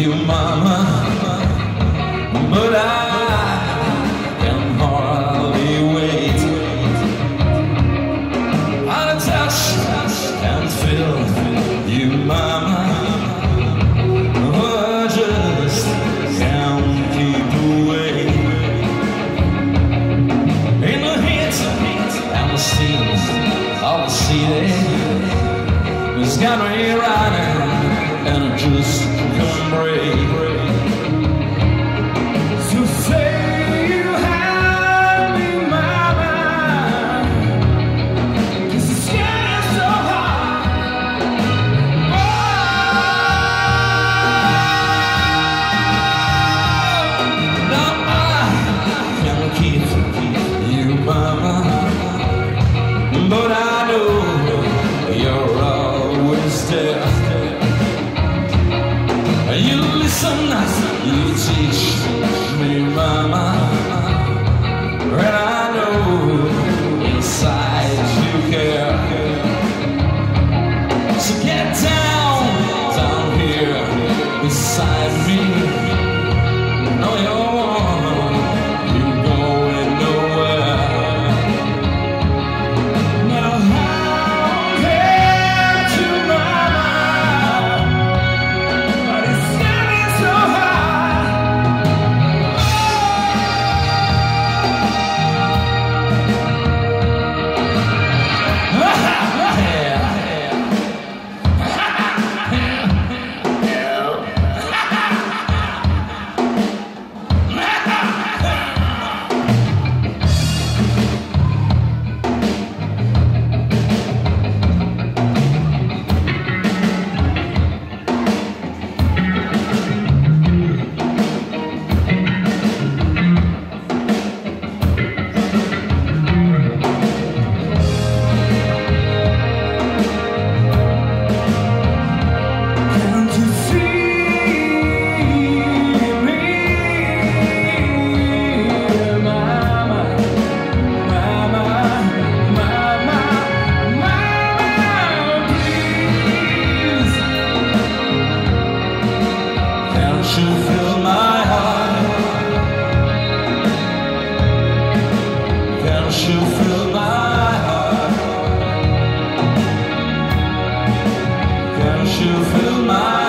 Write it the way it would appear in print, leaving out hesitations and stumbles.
you, mama, but I can hardly wait. I'll touch and feel you, mama, I just can't keep away. In the heat and the steam of the city, it's got me riding and I just can't break. So say you have me, mama, 'cause it's getting so hard. Oh, no, I can't keep you, mama, but I know you're always there. You listen, you teach me, mama, and I know inside you care. So get down here beside me. No, you're going nowhere. Now how can you, mama? But it's getting so hard. Can't you feel my heart? Can't you feel my heart? Can't you feel my